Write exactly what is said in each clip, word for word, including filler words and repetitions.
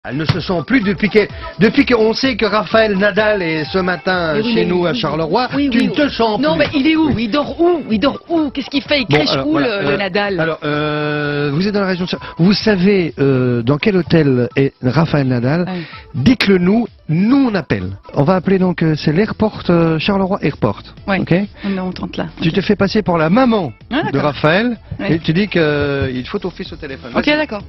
Elle ne se sent plus depuis que, depuis qu'on sait que Raphaël Nadal est ce matin oui, chez oui, nous oui, à Charleroi. Oui, tu oui, ne oui. te sens Non, plus. mais il est où? Il dort où? Il dort où? Qu'est-ce qu'il fait? Il Bon, crèche alors, où voilà, le, euh, le Nadal? Alors, euh, vous êtes dans la région de Charleroi. Vous savez euh, dans quel hôtel est Raphaël Nadal? Ouais. Dites-le nous, nous on appelle. On va appeler donc, euh, c'est l'Airport, euh, Charleroi Airport. Oui, Ok. on, on tente là. Tu Ok. te fais passer pour la maman Ah, de d'accord. Raphaël Ouais. et tu dis qu'il faut ton fils au téléphone. Ok, Vas-y. d'accord.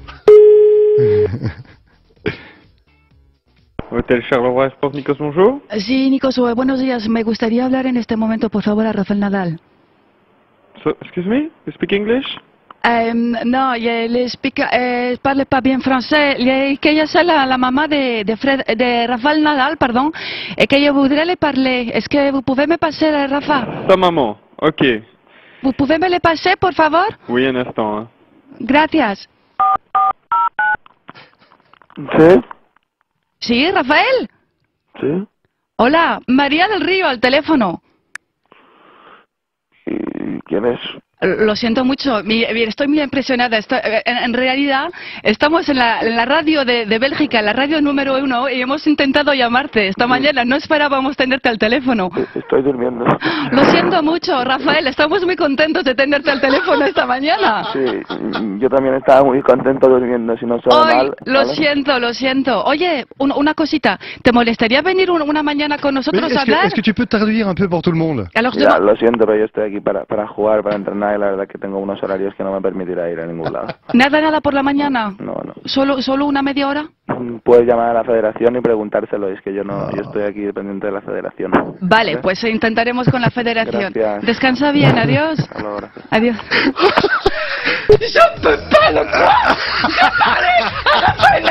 Hotel Charleroi Sport, Nikos, bonjour. Sí, Nikos, eh, buenos días. Me gustaría hablar en este momento, por favor, a Rafael Nadal. So, excuse me, you speak English? Euh, non, il explique, euh, parle pas bien français. Il- Que ella es la, la mamá de, de, Fred, de Rafael Nadal, pardon, et que je voudrais le parler. Est-ce que vous pouvez me passer, euh, Rafa? Sa maman, ok. Vous pouvez me le passer, por favor? Oui, un instant. Hein. Gracias. Sí, ¿Sí, Rafael? sí. Hola, María del Río, al teléfono. ¿Y quién es? Lo siento mucho, mi- mi- estoy muy impresionada. Estoy- en, en realidad, estamos en la, en la radio de, de Bélgica, la radio número uno, y hemos intentado llamarte esta mañana. No esperábamos tenerte al teléfono. Estoy durmiendo. Lo siento mucho, Rafael. Estamos muy contentos de tenerte al teléfono esta mañana. Sí, yo también estaba muy contento durmiendo, si no suena Ay, mal. lo ¿vale? siento, lo siento. Oye, un- una cosita. ¿Te molestaría venir un- una mañana con Mais nosotros a Est-ce que, hablar? est-ce que tu peux traduire un peu pour tout le monde? Alors, je Ya, demande- lo siento, pero yo estoy aquí para, para jugar, para entrenar y la verdad que tengo unos horarios que no me permitirá ir a ningún lado. Nada, nada por la mañana. No, no. ¿Solo, solo una media hora? Puedes llamar a la federación y preguntárselo, es que yo no, yo estoy aquí dependiente de la federación. Vale, pues intentaremos con la federación. Gracias. Descansa bien, adiós. Hasta luego, gracias. Adiós. Je peux pas le croire. J'ai parlé à Rafael